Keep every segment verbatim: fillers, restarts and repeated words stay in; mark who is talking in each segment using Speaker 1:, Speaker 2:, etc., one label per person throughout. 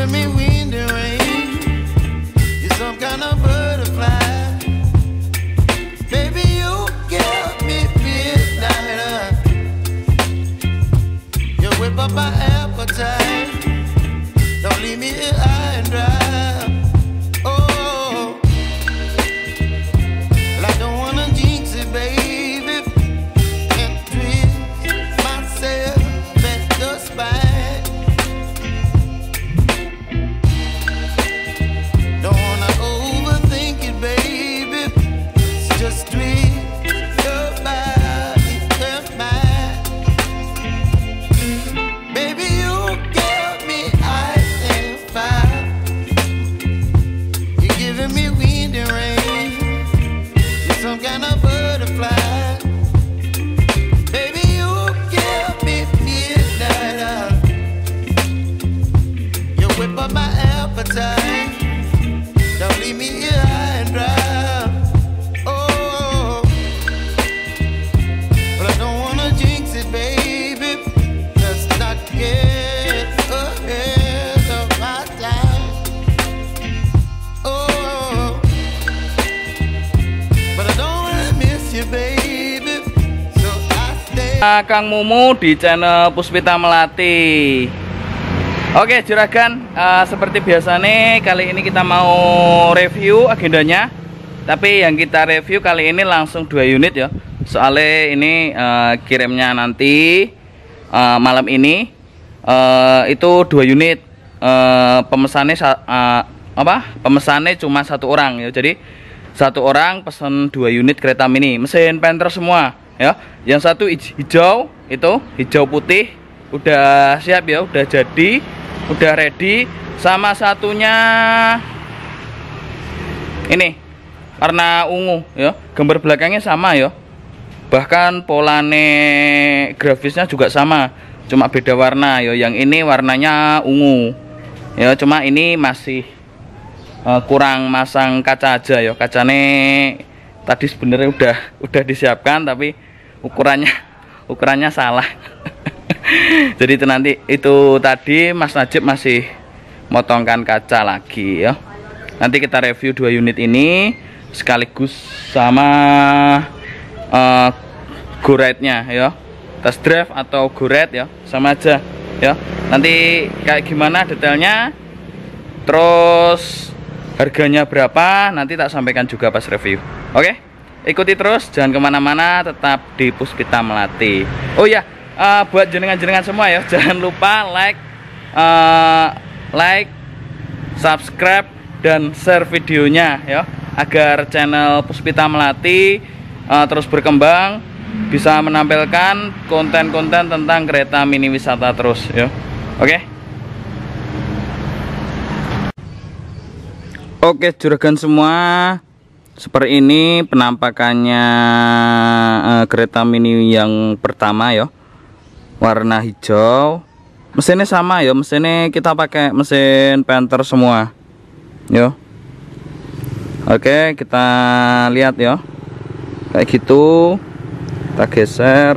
Speaker 1: giving me wind and rain. You're some kind of butterfly. Baby, you give me midnight. You whip up my appetite. Don't leave me here high and dry. Don't leave me here high and dry. Oh, but I don't wanna jinx it, baby. Let's not get ahead of my time. Oh, but I don't wanna miss you, baby. So I stay.
Speaker 2: Kang Mumu di channel Puspita Melati. Oke juragan, uh, seperti biasa nih kali ini kita mau review agendanya. Tapi yang kita review kali ini langsung dua unit ya. Soalnya ini uh, kirimnya nanti uh, malam ini uh, itu dua unit. Uh, pemesannya uh, apa? Pemesannya cuma satu orang ya. Jadi satu orang pesan dua unit kereta mini, mesin Panther semua ya. Yang satu hijau itu hijau putih udah siap ya, udah jadi. Udah ready. Sama satunya ini warna ungu ya, gambar belakangnya sama ya, bahkan polane grafisnya juga sama, cuma beda warna ya. Yang ini warnanya ungu ya, cuma ini masih uh, kurang masang kaca aja ya. Kacanya tadi sebenarnya udah udah disiapkan tapi ukurannya ukurannya salah. Jadi itu nanti itu tadi Mas Najib masih motongkan kaca lagi ya. Nanti kita review dua unit ini sekaligus sama uh, go ride-nya ya. Test drive atau go ride ya, sama aja ya. Nanti kayak gimana detailnya, terus harganya berapa, nanti tak sampaikan juga pas review. Oke, ikuti terus, jangan kemana-mana, tetap di Puspita Melati. Oh ya, Uh, buat jenengan-jenengan semua ya, jangan lupa like, uh, like, subscribe dan share videonya ya, agar channel Puspita Melati uh, terus berkembang, bisa menampilkan konten-konten tentang kereta mini wisata terus ya. Oke. Oke juragan semua, seperti ini penampakannya uh, kereta mini yang pertama ya. Warna hijau, mesinnya sama ya, mesinnya kita pakai mesin Panther semua yo. Oke kita lihat ya, kayak gitu. Kita geser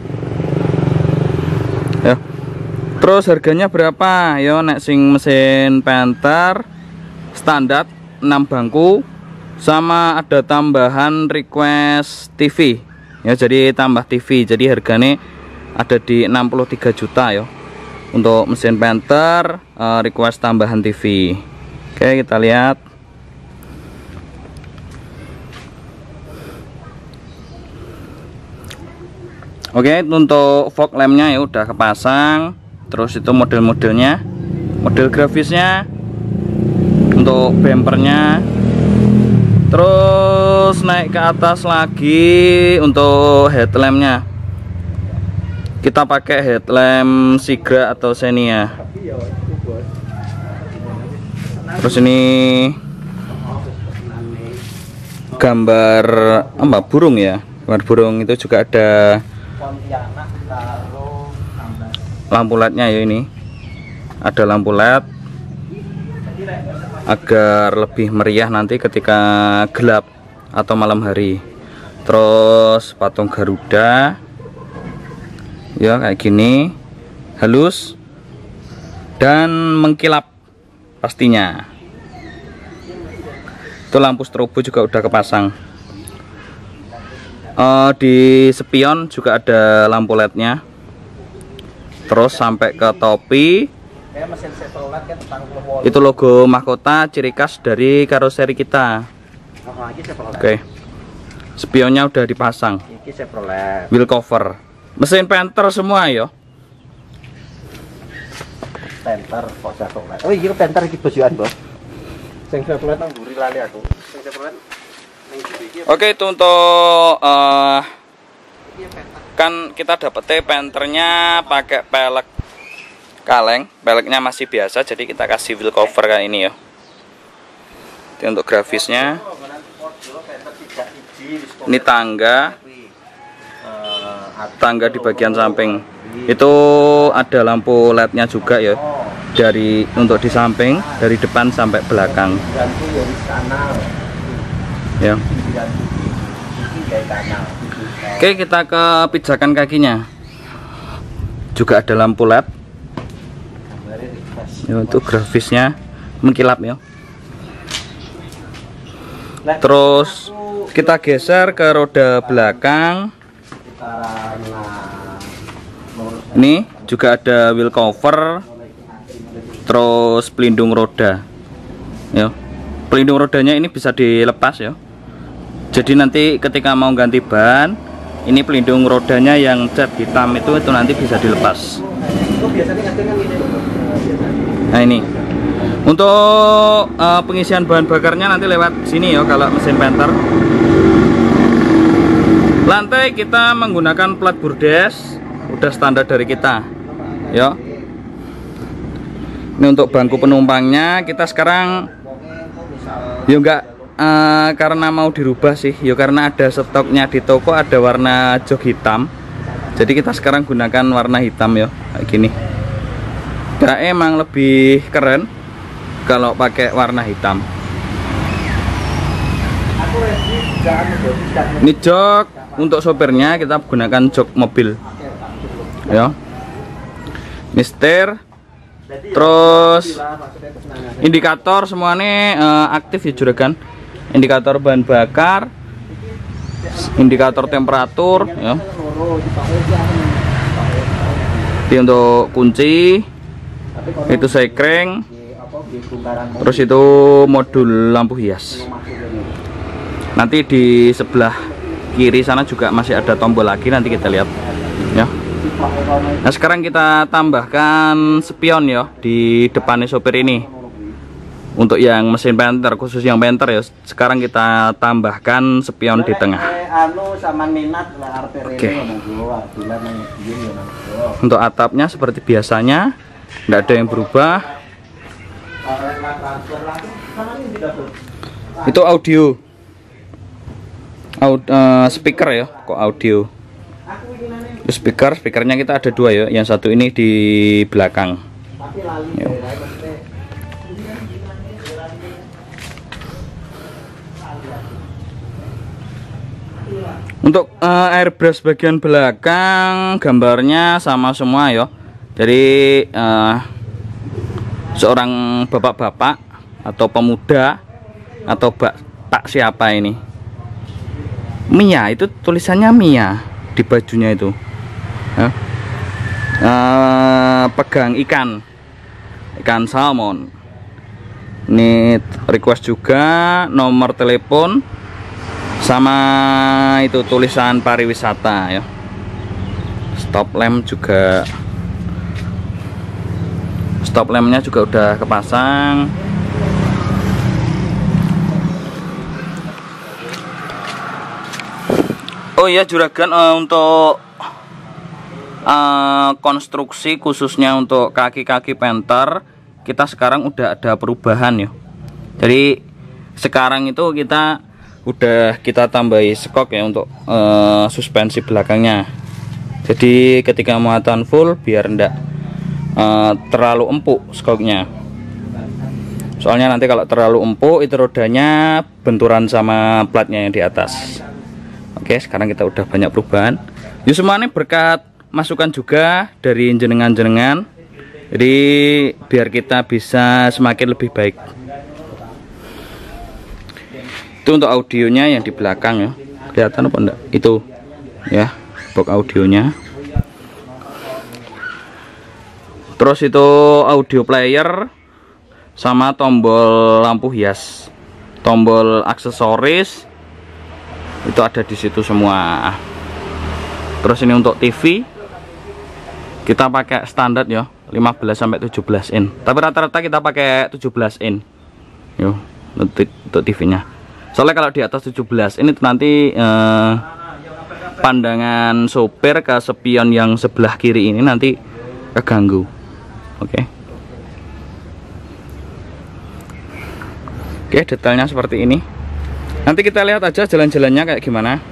Speaker 2: ya. Terus harganya berapa yo? Nek sing mesin Panther standar enam bangku, sama ada tambahan request T V ya, jadi tambah T V, jadi harganya ada di enam puluh tiga juta ya untuk mesin Panther, uh, request tambahan T V. Oke kita lihat. Oke untuk fog lampnya ya udah kepasang. Terus itu model-modelnya, model grafisnya, untuk bumpernya. Terus naik ke atas lagi untuk headlampnya, kita pakai headlamp Sigra atau Xenia. Terus ini gambar apa, burung ya, gambar burung. Itu juga ada lampu L E D-nya ya, ini ada lampu L E D agar lebih meriah nanti ketika gelap atau malam hari. Terus patung Garuda ya, kayak gini, halus dan mengkilap pastinya. Itu lampu strobo juga udah kepasang. Uh, di spion juga ada lampu L E D-nya. Terus sampai ke topi. Itu logo mahkota ciri khas dari karoseri kita. Oke. Spionnya udah dipasang. Wheel cover. Mesin Panther semua ya.
Speaker 3: Panther kok Chevrolet. Oh iya Panther iki bojoan, Bos. Sing Chevrolet nang mburi lali aku. Sing Chevrolet ning iki.
Speaker 2: Oke, itu untuk uh, kan kita dapetnya Panthernya pakai pelek kaleng, peleknya masih biasa, jadi kita kasih wheel cover kayak ini ya. Itu untuk grafisnya. Ini tangga, tangga di bagian samping. Itu ada lampu L E D-nya juga ya, dari untuk di samping, dari depan sampai belakang. Ya. Oke, kita ke pijakan kakinya. Juga ada lampu L E D. Ya, untuk grafisnya mengkilap ya. Terus kita geser ke roda belakang. Ini juga ada wheel cover. Terus pelindung roda. Ya. Pelindung rodanya ini bisa dilepas ya. Jadi nanti ketika mau ganti ban, ini pelindung rodanya yang cat hitam itu itu nanti bisa dilepas. Nah ini untuk uh, pengisian bahan bakarnya nanti lewat sini ya kalau mesin Panther. Lantai kita menggunakan plat burdes, udah standar dari kita ya. Ini untuk bangku penumpangnya kita sekarang ya enggak uh, karena mau dirubah sih ya, karena ada stoknya di toko ada warna jok hitam, jadi kita sekarang gunakan warna hitam ya kayak gini. Ya emang lebih keren kalau pakai warna hitam. Ini jok untuk sopirnya kita gunakan jok mobil ya. Mister. Terus indikator semuanya uh, aktif ya juragan. Indikator bahan bakar, indikator temperatur ya. Ini untuk kunci, itu sekring, terus itu modul lampu hias. Nanti di sebelah kiri sana juga masih ada tombol lagi, nanti kita lihat ya. Nah sekarang kita tambahkan spion ya di depannya sopir ini. Untuk yang mesin Panther, khusus yang Panther ya, sekarang kita tambahkan spion di tengah. Oke. Untuk atapnya seperti biasanya, tidak ada yang berubah. Itu audio, Aud, uh, speaker ya, kok audio. Itu speaker, speakernya kita ada dua ya, yang satu ini di belakang. Yo. Untuk uh, airbrush bagian belakang gambarnya sama semua ya. Jadi uh, seorang bapak-bapak atau pemuda atau bak, pak siapa ini, Mia, itu tulisannya Mia di bajunya itu ya. Uh, pegang ikan ikan salmon. Ini request juga nomor telepon sama itu tulisan pariwisata ya. Stop lamp juga, stop lampnya juga udah kepasang. Oh iya juragan, uh, untuk uh, konstruksi khususnya untuk kaki-kaki Panther kita sekarang udah ada perubahan ya. Jadi sekarang itu kita udah kita tambahi skok ya untuk uh, suspensi belakangnya. Jadi ketika muatan full biar ndak uh, terlalu empuk skoknya. Soalnya nanti kalau terlalu empuk itu rodanya benturan sama platnya yang di atas. Oke, sekarang kita udah banyak perubahan. Ya semuanya berkat masukan juga dari jenengan-jenengan Jadi biar kita bisa semakin lebih baik. Itu untuk audionya yang di belakang ya. Kelihatan apa enggak? Itu ya, box audionya. Terus itu audio player sama tombol lampu hias, tombol aksesoris itu ada di situ semua. Terus ini untuk T V kita pakai standar ya, lima belas sampai tujuh belas in. Tapi rata-rata kita pakai tujuh belas in. Yo, untuk, untuk T V-nya. Soalnya kalau di atas tujuh belas ini nanti eh, pandangan sopir ke spion yang sebelah kiri ini nanti keganggu. Oke. Oke, detailnya seperti ini. Nanti kita lihat aja jalan-jalannya kayak gimana.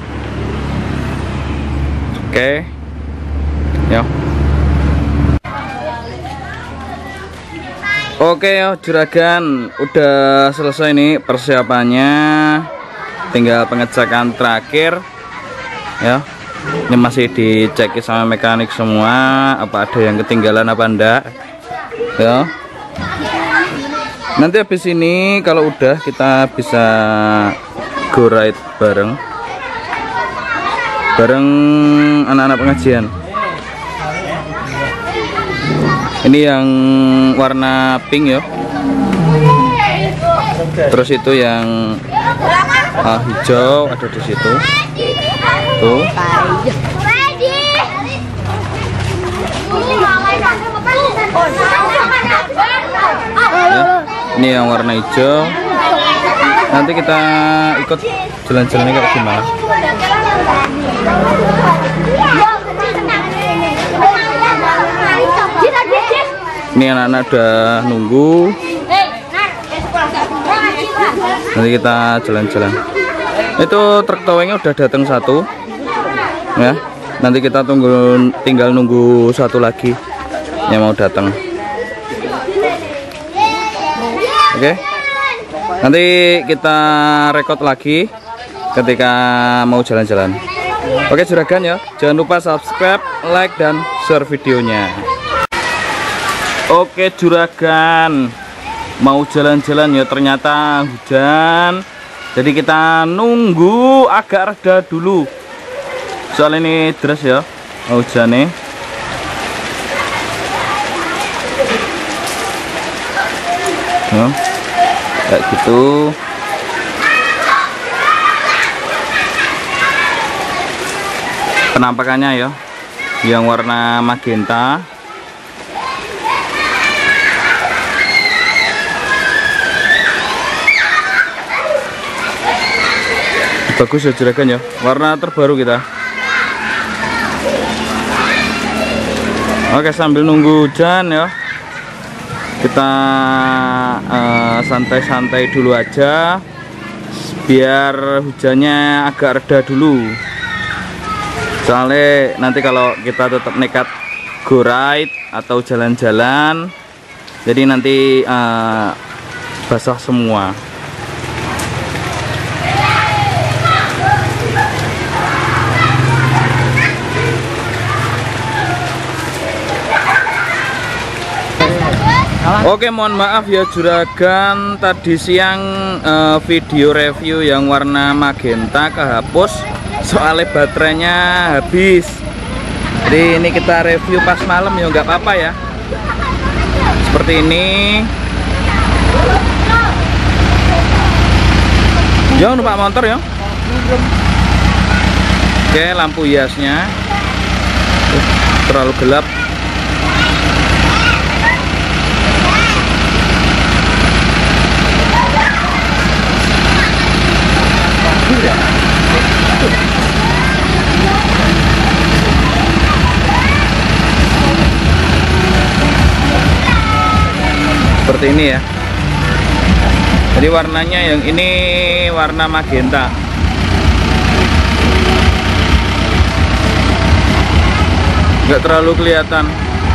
Speaker 2: Oke. Yo. Oke ya juragan, udah selesai nih persiapannya, tinggal pengecekan terakhir ya. Ini masih dicek sama mekanik semua, apa ada yang ketinggalan apa enggak ya. Nanti habis ini kalau udah kita bisa go ride bareng bareng anak-anak pengajian. Ini yang warna pink ya. Terus itu yang ah, hijau ada di situ. Tuh. Ya, ini yang warna hijau. Nanti kita ikut jalan-jalannya kayak gimana. Ini anak-anak udah nunggu. Nanti kita jalan-jalan. Itu truk towingnya udah datang satu. Ya. Nanti kita tunggu, tinggal nunggu satu lagi yang mau datang. Oke. Nanti kita rekod lagi ketika mau jalan-jalan. Oke juragan ya, jangan lupa subscribe, like dan share videonya. Oke juragan, mau jalan-jalan ya, ternyata hujan. Jadi kita nunggu agak reda dulu. Soal ini deras ya, hujan nih. Ya, kayak gitu. Penampakannya ya, yang warna magenta. Bagus ya juragan ya, warna terbaru kita. Oke, sambil nunggu hujan ya, kita santai-santai uh, dulu aja biar hujannya agak reda dulu. Soalnya nanti kalau kita tetap nekat go ride atau jalan-jalan, jadi nanti uh, basah semua. Oke, mohon maaf ya juragan, tadi siang eh, video review yang warna magenta kehapus soalnya baterainya habis. Jadi ini kita review pas malam ya, nggak apa-apa ya. Seperti ini. Jangan lupa motor ya. Oke, lampu hiasnya terlalu gelap. Seperti ini ya. Jadi warnanya yang ini warna magenta. Nggak terlalu kelihatan.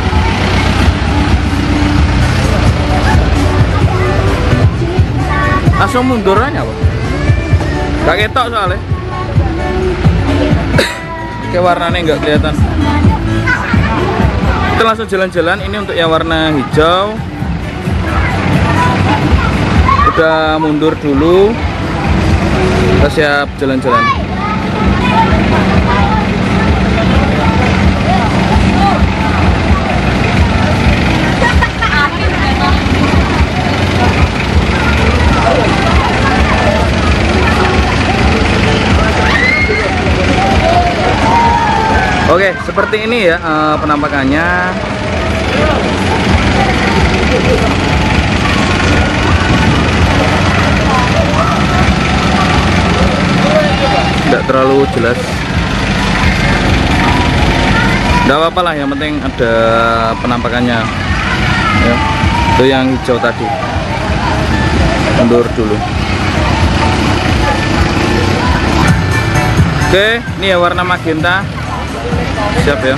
Speaker 2: Langsung mundur aja Pak. Gak ketok soalnya. Kayak warnanya nggak kelihatan. Kita langsung jalan-jalan. Ini untuk yang warna hijau. Udah mundur dulu. Kita siap jalan-jalan. Oke, seperti ini ya uh, penampakannya. Tidak terlalu jelas. Tidak apa-apa lah, yang penting ada penampakannya. Ya, itu yang hijau tadi. Mundur dulu. Oke, ini ya warna magenta. Siap ya.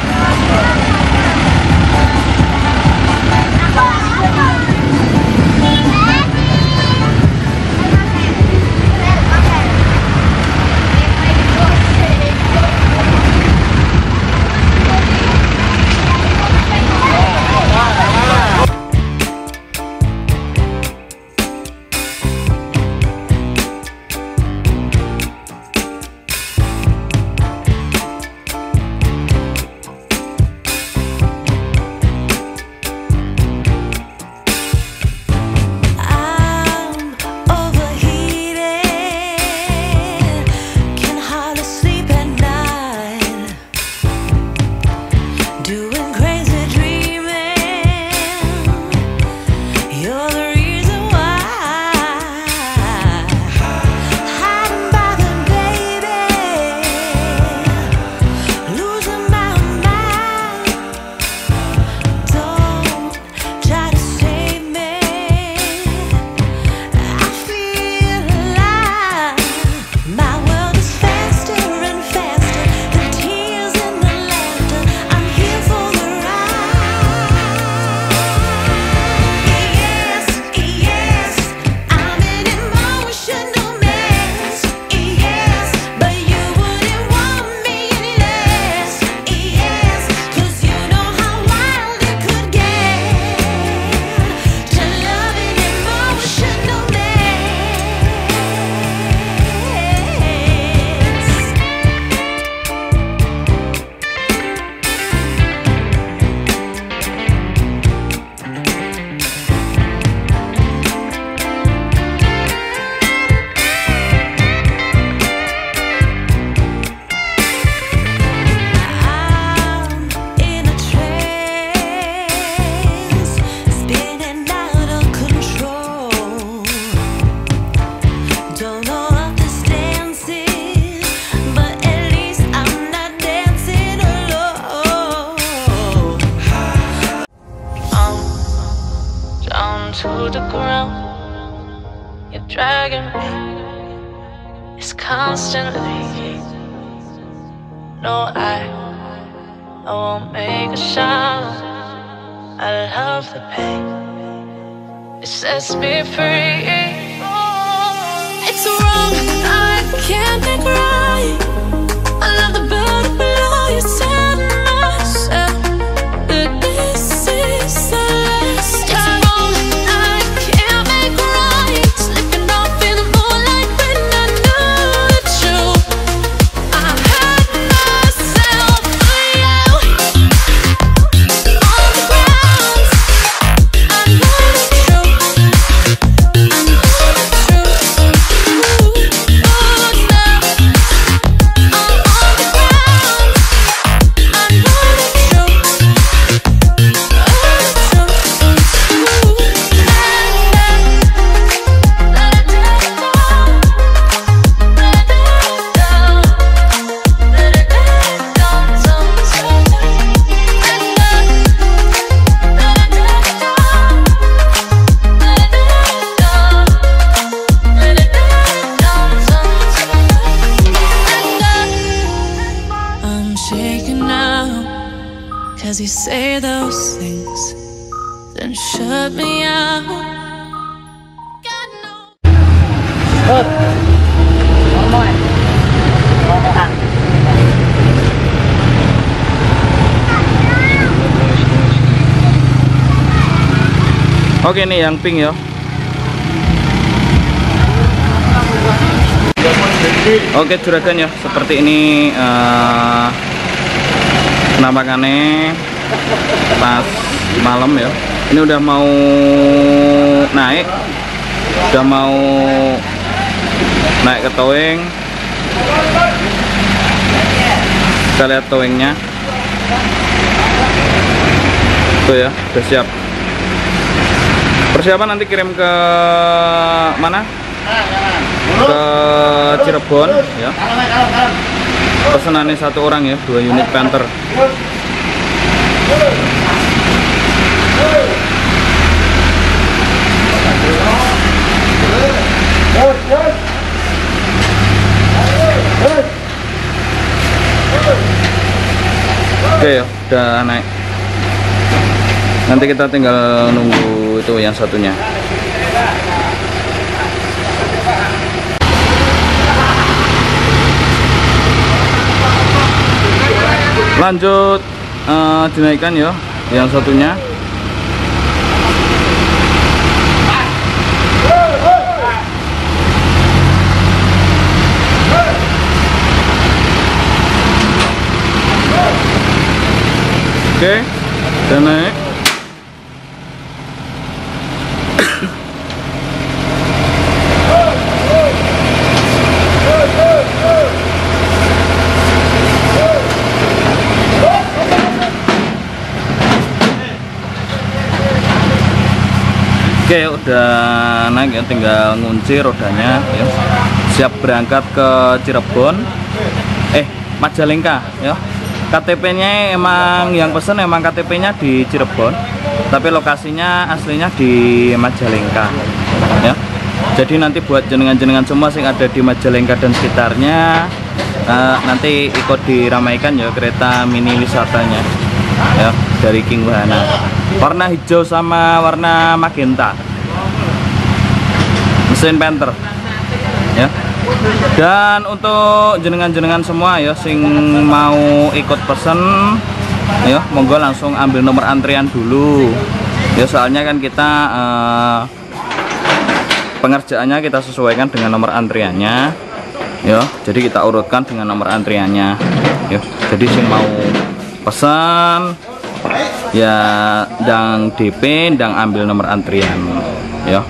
Speaker 4: To the ground, you're dragging me. It's constantly. No, I, I won't make a sound. I love the pain. It sets me free. It's wrong, I can't make right. I love the bird below you. Tell myself that this is the last time. Cause you say those things, then shut me out. God knows.
Speaker 3: Ngomong. Ngomongan.
Speaker 2: Oke nih yang pink ya. Oke juragan ya, seperti ini uh, penampakannya pas malam ya. Ini udah mau naik, udah mau naik ke towing. Kita lihat towingnya tuh ya, udah siap. Persiapan nanti kirim ke mana? Ke Cirebon ya. Pesanannya satu orang ya, dua unit Panther. Oke ya, udah naik. Nanti kita tinggal nunggu itu yang satunya. Lanjut uh, dinaikkan ya yang satunya. Oke, dan naik. Oke, udah naik ya, tinggal ngunci rodanya ya. Siap berangkat ke Cirebon. Eh, Majalengka ya. K T P-nya emang yang pesen emang K T P-nya di Cirebon, tapi lokasinya aslinya di Majalengka ya. Jadi nanti buat jenengan-jenengan semua yang ada di Majalengka dan sekitarnya, uh, nanti ikut diramaikan ya kereta mini wisatanya ya dari King Wahana. Warna hijau sama warna magenta, mesin Panther ya. Dan untuk jenengan-jenengan semua ya sing mau ikut pesen ya, monggo langsung ambil nomor antrian dulu ya, soalnya kan kita uh, pengerjaannya kita sesuaikan dengan nomor antriannya ya. Jadi kita urutkan dengan nomor antriannya ya. Jadi sing mau pesan ya ndang D P, ndang ambil nomor antrian ya.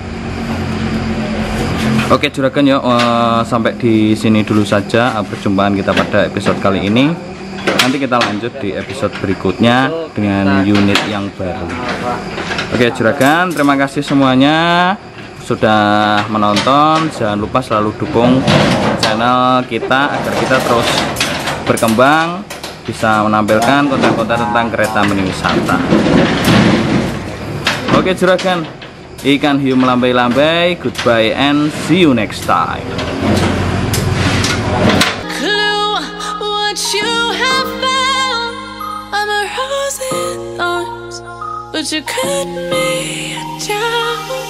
Speaker 2: Oke juragan ya, uh, sampai di sini dulu saja perjumpaan kita pada episode kali ini. Nanti kita lanjut di episode berikutnya dengan unit yang baru. Oke juragan, terima kasih semuanya sudah menonton. Jangan lupa selalu dukung channel kita agar kita terus berkembang, bisa menampilkan konten-konten tentang kereta mini wisata. Oke juragan, ikan hiu melambai-lambai. Goodbye and see you next time.
Speaker 4: Clue what you have found. I'm a rose in thorns, but you cut me down.